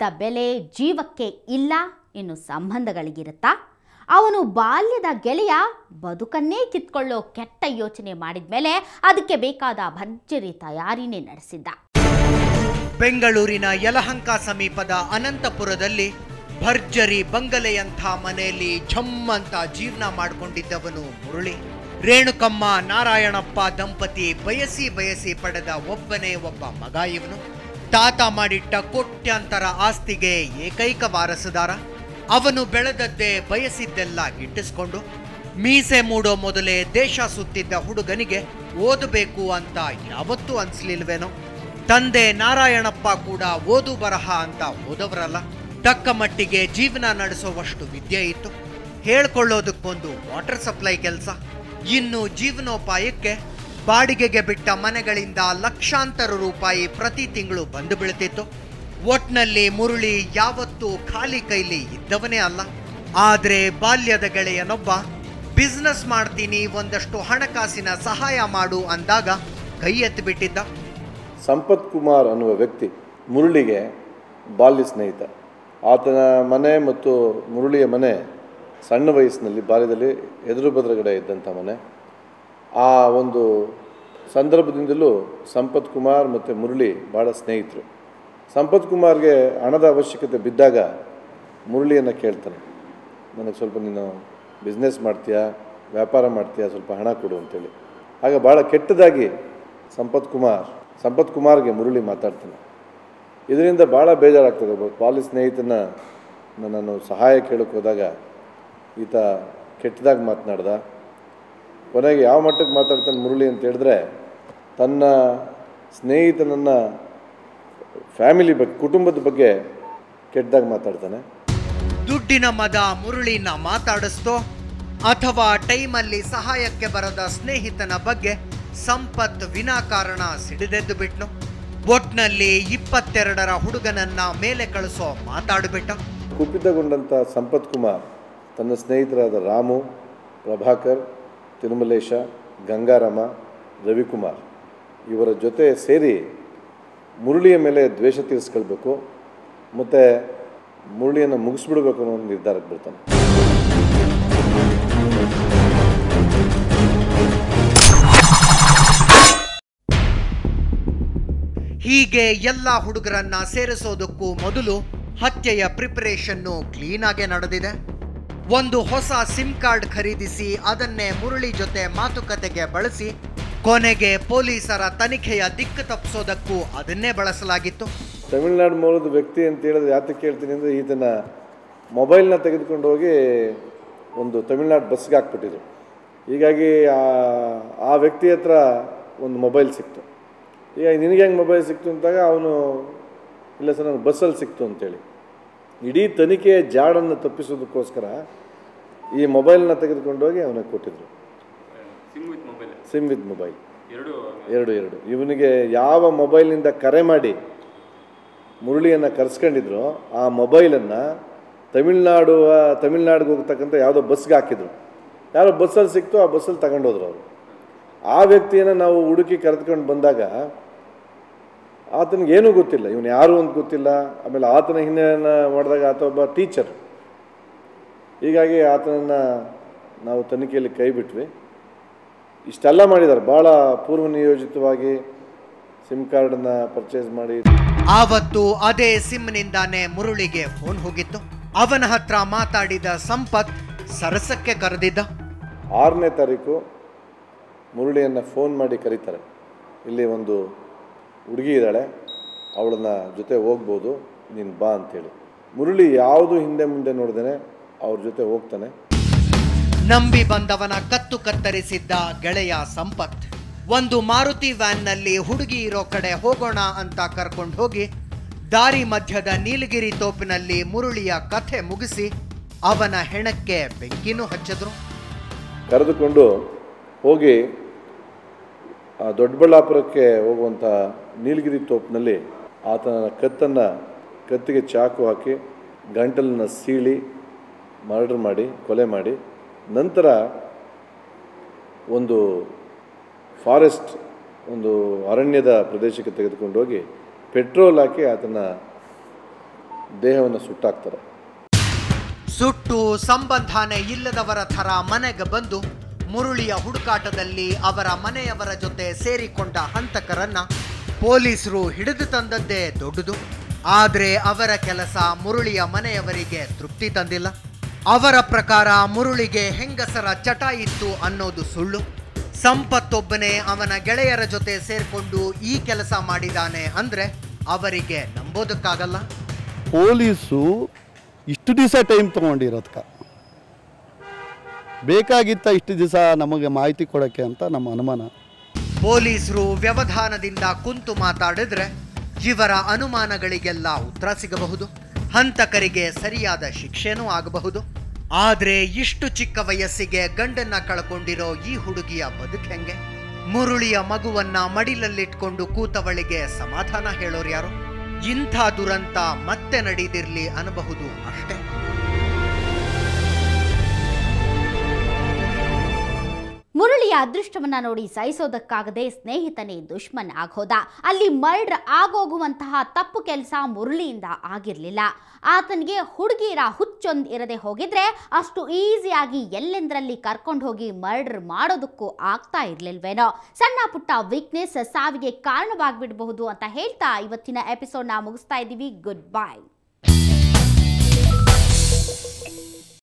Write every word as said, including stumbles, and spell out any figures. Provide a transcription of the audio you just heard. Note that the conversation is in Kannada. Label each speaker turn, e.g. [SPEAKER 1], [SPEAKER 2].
[SPEAKER 1] ಇದ್ದ ಬೆಲೆ ಜೀವಕ್ಕೆ ಇಲ್ಲ, ಇನ್ನು ಸಂಬಂಧಗಳಿಗಿರುತ್ತಾ? ಅವನು ಬಾಲ್ಯದ ಗೆಳೆಯ ಬದುಕನ್ನೇ ಕಿತ್ಕೊಳ್ಳೋ ಕೆಟ್ಟ ಯೋಚನೆ ಮಾಡಿದ ಮೇಲೆ ಅದಕ್ಕೆ ಬೇಕಾದ ಭರ್ಜರಿ ತಯಾರಿನೇ ನಡೆಸಿದ್ದ.
[SPEAKER 2] ಬೆಂಗಳೂರಿನ ಯಲಹಂಕ ಸಮೀಪದ ಅನಂತಪುರದಲ್ಲಿ ಭರ್ಜರಿ ಬಂಗಲೆಯಂಥ ಮನೆಯಲ್ಲಿ ಝಮ್ಮಂತ ಜೀವನ ಮಾಡಿಕೊಂಡಿದ್ದವನು ಮುರಳಿ. ರೇಣುಕಮ್ಮ ನಾರಾಯಣಪ್ಪ ದಂಪತಿ ಬಯಸಿ ಬಯಸಿ ಪಡೆದ ಒಬ್ಬನೇ ಒಬ್ಬ ಮಗ ಇವನು. ತಾತ ಮಾಡಿಟ್ಟ ಕೋಟ್ಯಾಂತರ ಆಸ್ತಿಗೆ ಏಕೈಕ ವಾರಸುದಾರ. ಅವನು ಬೆಳೆದದ್ದೇ ಬಯಸಿದ್ದೆಲ್ಲ ಗಿಟ್ಟಿಸ್ಕೊಂಡು. ಮೀಸೆ ಮೂಡೋ ಮೊದಲೇ ದೇಶ ಸುತ್ತಿದ್ದ ಹುಡುಗನಿಗೆ ಓದಬೇಕು ಅಂತ ಯಾವತ್ತೂ ಅನ್ಸ್ಲಿಲ್ವೇನೋ. ತಂದೆ ನಾರಾಯಣಪ್ಪ ಕೂಡ ಓದು ಬರಹ ಅಂತ ಓದವರಲ್ಲ. ತಕ್ಕ ಮಟ್ಟಿಗೆ ಜೀವನ ನಡೆಸೋವಷ್ಟು ವಿದ್ಯೆ ಇತ್ತು. ಹೇಳ್ಕೊಳ್ಳೋದಕ್ಕೊಂದು ವಾಟರ್ ಸಪ್ಲೈ ಕೆಲಸ. ಇನ್ನು ಜೀವನೋಪಾಯಕ್ಕೆ ಬಾಡಿಗೆಗೆ ಬಿಟ್ಟ ಮನೆಗಳಿಂದ ಲಕ್ಷಾಂತರ ರೂಪಾಯಿ ಪ್ರತಿ ತಿಂಗಳು ಬಂದು ಬೀಳ್ತಿತ್ತು. ಒಟ್ನಲ್ಲಿ ಮುರಳಿ ಯಾವತ್ತೂ ಖಾಲಿ ಕೈಲಿ ಇದ್ದವನೇ ಅಲ್ಲ. ಆದರೆ ಬಾಲ್ಯದ ಗೆಳೆಯನೊಬ್ಬ ಬಿಸ್ನೆಸ್ ಮಾಡ್ತೀನಿ, ಒಂದಷ್ಟು ಹಣಕಾಸಿನ ಸಹಾಯ ಮಾಡು ಅಂದಾಗ ಕೈ ಎತ್ತಿಬಿಟ್ಟಿದ್ದ.
[SPEAKER 3] ಸಂಪತ್ ಕುಮಾರ್ ಅನ್ನುವ ವ್ಯಕ್ತಿ ಮುರಳಿಗೆ ಬಾಲ್ಯ ಸ್ನೇಹಿತ. ಆತನ ಮನೆ ಮತ್ತು ಮುರಳಿಯ ಮನೆ ಸಣ್ಣ ವಯಸ್ಸಿನಲ್ಲಿ ಬಾಲ್ಯದಲ್ಲಿ ಎದುರು ಬದುರುಗಡೆ ಇದ್ದಂಥ ಮನೆ. ಆ ಒಂದು ಸಂದರ್ಭದಿಂದಲೂ ಸಂಪತ್ ಕುಮಾರ್ ಮತ್ತು ಮುರಳಿ ಭಾಳ ಸ್ನೇಹಿತರು. ಸಂಪತ್ ಕುಮಾರ್ಗೆ ಹಣದ ಅವಶ್ಯಕತೆ ಬಿದ್ದಾಗ ಮುರಳಿಯನ್ನು ಕೇಳ್ತಾನೆ, ನನಗೆ ಸ್ವಲ್ಪ ನೀನು ಬಿಸ್ನೆಸ್ ಮಾಡ್ತೀಯಾ, ವ್ಯಾಪಾರ ಮಾಡ್ತೀಯಾ, ಸ್ವಲ್ಪ ಹಣ ಕೊಡು ಅಂತೇಳಿ. ಆಗ ಭಾಳ ಕೆಟ್ಟದಾಗಿ ಸಂಪತ್ ಕುಮಾರ್ ಸಂಪತ್ ಕುಮಾರ್ಗೆ ಮುರಳಿ ಮಾತಾಡ್ತಾನೆ. ಇದರಿಂದ ಭಾಳ ಬೇಜಾರಾಗ್ತದೆ. ಒಬ್ಬ ಬಾಲ್ಯ ಸ್ನೇಹಿತನ ನಾನು ಸಹಾಯ ಕೇಳಕ್ಕೆ ಹೋದಾಗ ಈತ ಕೆಟ್ಟದಾಗಿ ಮಾತನಾಡ್ದ. ಕೊನೆಗೆ ಯಾವ ಮಟ್ಟಕ್ಕೆ ಮಾತಾಡ್ತಾನೆ ಮುರಳಿ ಅಂತ ಹೇಳಿದ್ರೆ, ತನ್ನ ಸ್ನೇಹಿತನನ್ನು ಫ್ಯಾಮಿಲಿ ಬಗ್ಗೆ, ಕುಟುಂಬದ ಬಗ್ಗೆ ಕೆಟ್ಟದಾಗಿ ಮಾತಾಡ್ತಾನೆ.
[SPEAKER 2] ದುಡ್ಡಿನ ಮದ ಮುರಳಿನ ಮಾತಾಡಿಸ್ತೋ ಅಥವಾ ಟೈಮಲ್ಲಿ ಸಹಾಯಕ್ಕೆ ಬರದ ಸ್ನೇಹಿತನ ಬಗ್ಗೆ ಸಂಪತ್ ವಿನಾಕಾರಣ ಸಿಡಿದೆದ್ದು ಬಿಟ್ನು. ಒಟ್ನಲ್ಲಿ ಇಪ್ಪತ್ತೆರಡರ ಹುಡುಗನನ್ನ ಮೇಲೆ ಕಳಿಸೋ ಮಾತಾಡಿಬಿಟ್ಟ.
[SPEAKER 3] ಕುಪಿತಗೊಂಡಂಥ ಸಂಪತ್ ಕುಮಾರ್ ತನ್ನ ಸ್ನೇಹಿತರಾದ ರಾಮು, ಪ್ರಭಾಕರ್, ತಿರುಮಲೇಶ, ಗಂಗಾರಾಮ, ರವಿಕುಮಾರ್ ಇವರ ಜೊತೆ ಸೇರಿ ಮುರಳಿಯ ಮೇಲೆ ದ್ವೇಷ ತೀರಿಸ್ಕೊಳ್ಬೇಕು ಮತ್ತು ಮುರಳಿಯನ್ನು ಮುಗಿಸ್ಬಿಡ್ಬೇಕು ಅನ್ನೋ ಒಂದು ನಿರ್ಧಾರಕ್ಕೆ ಬರ್ತಾನೆ.
[SPEAKER 2] ಹೀಗೆ ಎಲ್ಲ ಹುಡುಗರನ್ನ ಸೇರಿಸೋದಕ್ಕೂ ಮೊದಲು ಹತ್ಯೆಯ ಪ್ರಿಪರೇಷನ್ನು ಕ್ಲೀನಾಗೆ ನಡೆದಿದೆ. ಒಂದು ಹೊಸ ಸಿಮ್ ಕಾರ್ಡ್ ಖರೀದಿಸಿ ಅದನ್ನೇ ಮುರಳಿ ಜೊತೆ ಮಾತುಕತೆಗೆ ಬಳಸಿ ಕೊನೆಗೆ ಪೊಲೀಸರ ತನಿಖೆಯ ದಿಕ್ಕು ತಪ್ಪಿಸೋದಕ್ಕೂ ಅದನ್ನೇ ಬಳಸಲಾಗಿತ್ತು.
[SPEAKER 3] ತಮಿಳುನಾಡು ಮೂಲದ ವ್ಯಕ್ತಿ ಅಂತ ಹೇಳಿದ್ರೆ ಯಾತಕ್ಕೆ ಹೇಳ್ತೀನಿ ಅಂದರೆ, ಈತನ ಮೊಬೈಲ್ನ ತೆಗೆದುಕೊಂಡು ಹೋಗಿ ಒಂದು ತಮಿಳ್ನಾಡು ಬಸ್ಗೆ ಹಾಕ್ಬಿಟ್ಟಿದ್ರು. ಹೀಗಾಗಿ ಆ ವ್ಯಕ್ತಿ ಹತ್ರ ಒಂದು ಮೊಬೈಲ್ ಸಿಕ್ತು. ಈಗ ನಿನಗೆ ಹೆಂಗೆ ಮೊಬೈಲ್ ಸಿಕ್ತು ಅಂತಾಗ ಅವನು, ಇಲ್ಲ ಸರ್ ನನಗೆ ಬಸ್ಸಲ್ಲಿ ಸಿಕ್ತು ಅಂತೇಳಿ. ಇಡೀ ತನಿಖೆಯ ಜಾಡನ್ನು ತಪ್ಪಿಸೋದಕ್ಕೋಸ್ಕರ ಈ ಮೊಬೈಲ್ನ ತೆಗೆದುಕೊಂಡು ಹೋಗಿ ಅವನಿಗೆ ಕೊಟ್ಟಿದ್ರು. ಸಿಮ್ ವಿತ್ ಮೊಬೈಲ್ ಎರಡು ಎರಡು ಇವನಿಗೆ ಯಾವ ಮೊಬೈಲ್ನಿಂದ ಕರೆ ಮಾಡಿ ಮುರಳಿಯನ್ನು ಕರೆಸ್ಕೊಂಡಿದ್ರು ಆ ಮೊಬೈಲನ್ನು ತಮಿಳ್ನಾಡು ತಮಿಳ್ನಾಡಿಗೆ ಹೋಗ್ತಕ್ಕಂಥ ಯಾವುದೋ ಬಸ್ಗೆ ಹಾಕಿದ್ರು. ಯಾರೋ ಬಸ್ಸಲ್ಲಿ ಸಿಕ್ತು, ಆ ಬಸ್ಸಲ್ಲಿ ತಗೊಂಡೋದ್ರು ಅವರು. ಆ ವ್ಯಕ್ತಿಯನ್ನು ನಾವು ಹುಡುಕಿ ಕರೆದುಕೊಂಡು ಬಂದಾಗ ಆತನಿಗೆ ಏನೂ ಗೊತ್ತಿಲ್ಲ, ಇವನು ಯಾರು ಅಂತ ಗೊತ್ತಿಲ್ಲ. ಆಮೇಲೆ ಆತನ ಹಿನ್ನೆಲೆಯನ್ನು ಮಾಡಿದಾಗ ಆತ ಒಬ್ಬ ಟೀಚರ್. ಹೀಗಾಗಿ ಆತನನ್ನು ನಾವು ತನಿಖೆಯಲ್ಲಿ ಕೈ ಬಿಟ್ವಿ. ಇಷ್ಟೆಲ್ಲ ಮಾಡಿದ್ದಾರೆ, ಭಾಳ ಪೂರ್ವ ನಿಯೋಜಿತವಾಗಿ ಸಿಮ್ ಕಾರ್ಡನ್ನು ಪರ್ಚೇಸ್ ಮಾಡಿ.
[SPEAKER 2] ಆವತ್ತು ಅದೇ ಸಿಮ್ನಿಂದಾನೇ ಮುರಳಿಗೆ ಫೋನ್ ಹೋಗಿತ್ತು. ಅವನ ಹತ್ರ ಮಾತಾಡಿದ ಸಂಪತ್ ಸರಸಕ್ಕೆ ಕರೆದಿದ್ದ.
[SPEAKER 3] ಆರನೇ ತಾರೀಕು ಮುರಳಿಯನ್ನು ಫೋನ್ ಮಾಡಿ ಕರೀತಾರೆ. ಇಲ್ಲಿ ಒಂದು ಹುಡುಗಿ ಇದ್ದಾಳೆ, ಅವಳನ್ನ ಜೊತೆ ಹೋಗ್ಬೋದು, ನೀನು ಬಾ ಅಂತೇಳಿ. ಮುರಳಿ ಯಾವುದು ಹಿಂದೆ ಮುಂದೆ ನೋಡ್ದೇನೆ ಅವ್ರ ಜೊತೆ ಹೋಗ್ತಾನೆ.
[SPEAKER 2] ನಂಬಿ ಬಂದವನ ಕತ್ತು ಕತ್ತರಿಸಿದ್ದ ಗೆಳೆಯ ಸಂಪತ್ ಒಂದು ಮಾರುತಿ ವ್ಯಾನ್ನಲ್ಲಿ ಹುಡುಗಿ ಇರೋ ಕಡೆ ಹೋಗೋಣ ಅಂತ ಕರ್ಕೊಂಡು ಹೋಗಿ ದಾರಿ ಮಧ್ಯದ ನೀಲಗಿರಿ ತೋಪಿನಲ್ಲಿ ಮುರಳಿಯ ಕಥೆ ಮುಗಿಸಿ ಅವನ ಹೆಣಕ್ಕೆ ಬೆಂಕಿನೂ ಹಚ್ಚಿದ್ರು.
[SPEAKER 3] ಕರೆದುಕೊಂಡು ಹೋಗಿ ಆ ದೊಡ್ಡಬಳ್ಳಾಪುರಕ್ಕೆ ಹೋಗುವಂಥ ನೀಲಗಿರಿ ತೋಪಿನಲ್ಲಿ ಆತನ ಕತ್ತನ್ನು ಕತ್ತಿಗೆ ಚಾಕು ಹಾಕಿ ಗಂಟಲನ್ನು ಸೀಳಿ ಮರ್ಡರ್ ಮಾಡಿ ಕೊಲೆ ಮಾಡಿ, ನಂತರ ಒಂದು ಫಾರೆಸ್ಟ್ ಒಂದು ಅರಣ್ಯದ ಪ್ರದೇಶಕ್ಕೆ ತೆಗೆದುಕೊಂಡು ಹೋಗಿ ಪೆಟ್ರೋಲ್ ಹಾಕಿ ಆತನ ದೇಹವನ್ನು ಸುಟ್ಟಾಕ್ತಾರೆ.
[SPEAKER 2] ಸುಟ್ಟು ಸಂಬಂಧನೇ ಇಲ್ಲದವರ ಥರ ಮನೆಗೆ ಬಂದು ಮುರುಳಿಯ ಹುಡುಕಾಟದಲ್ಲಿ ಅವರ ಮನೆಯವರ ಜೊತೆ ಸೇರಿಕೊಂಡ ಹಂತಕರನ್ನ ಪೊಲೀಸರು ಹಿಡಿದು ತಂದದ್ದೇ ದೊಡ್ಡದು. ಆದರೆ ಅವರ ಕೆಲಸ ಮುರುಳಿಯ ಮನೆಯವರಿಗೆ ತೃಪ್ತಿ ತಂದಿಲ್ಲ. ಅವರ ಪ್ರಕಾರ ಮುರುಳಿಗೆ ಹೆಂಗಸರ ಚಟ ಇತ್ತು ಅನ್ನೋದು ಸುಳ್ಳು. ಸಂಪತ್ತೊಬ್ಬನೇ ಅವನ ಗೆಳೆಯರ ಜೊತೆ ಸೇರಿಕೊಂಡು ಈ ಕೆಲಸ ಮಾಡಿದಾನೆ ಅಂದರೆ ಅವರಿಗೆ ನಂಬೋದಕ್ಕಾಗಲ್ಲ.
[SPEAKER 4] ಪೊಲೀಸು ಇಷ್ಟು ದಿವಸ ಟೈಮ್ ತೊಗೊಂಡಿರೋದಕ್ಕ ಬೇಕಾಗಿತ್ತ ಇಷ್ಟು ದಿವಸ ನಮಗೆ ಮಾಹಿತಿ ಕೊಡೋಕ್ಕೆ ಅಂತ ನಮ್ಮ ಅನುಮಾನ.
[SPEAKER 2] ಪೊಲೀಸರು ವ್ಯವಧಾನದಿಂದ ಕುಂತು ಮಾತಾಡಿದ್ರೆ ಇವರ ಅನುಮಾನಗಳಿಗೆಲ್ಲ ಉತ್ತರ ಸಿಗಬಹುದು, ಹಂತಕರಿಗೆ ಸರಿಯಾದ ಶಿಕ್ಷೆನೂ ಆಗಬಹುದು. ಆದರೆ ಇಷ್ಟು ಚಿಕ್ಕ ವಯಸ್ಸಿಗೆ ಗಂಡನ್ನ ಕಳ್ಕೊಂಡಿರೋ ಈ ಹುಡುಗಿಯ ಬದುಕು ಹೆಂಗೆ? ಮುರುಳಿಯ ಮಗುವನ್ನ ಮಡಿಲಲ್ಲಿಟ್ಕೊಂಡು ಕೂತವಳಿಗೆ ಸಮಾಧಾನ ಹೇಳೋರು ಯಾರು? ಇಂಥ ದುರಂತ ಮತ್ತೆ ನಡೆದಿರ್ಲಿ ಅನ್ನಬಹುದು ಅಷ್ಟೇ.
[SPEAKER 1] ಮುರಳಿಯ ಅದೃಷ್ಟವನ್ನ ನೋಡಿ ಸಹಿಸೋದಕ್ಕಾಗದೆ ಸ್ನೇಹಿತನೇ ದುಶ್ಮನ್ ಆಗೋದ. ಅಲ್ಲಿ ಮರ್ಡರ್ ಆಗೋಗುವಂತಹ ತಪ್ಪು ಕೆಲಸ ಮುರಳಿಯಿಂದ ಆಗಿರಲಿಲ್ಲ. ಆತನಿಗೆ ಹುಡುಗಿಯರ ಹುಚ್ಚೊಂದು ಇರದೆ ಹೋಗಿದ್ರೆ ಅಷ್ಟು ಈಸಿಯಾಗಿ ಎಲ್ಲೆಂದರಲ್ಲಿ ಕರ್ಕೊಂಡು ಹೋಗಿ ಮರ್ಡರ್ ಮಾಡೋದಕ್ಕೂ ಆಗ್ತಾ ಇರ್ಲಿಲ್ವೇನೋ. ಸಣ್ಣ ಪುಟ್ಟ ವೀಕ್ನೆಸ್ ಸಾವಿಗೆ ಕಾರಣವಾಗ್ಬಿಡಬಹುದು ಅಂತ ಹೇಳ್ತಾ ಇವತ್ತಿನ ಎಪಿಸೋಡ್ನ ಮುಗಿಸ್ತಾ ಇದ್ದೀವಿ. Good by.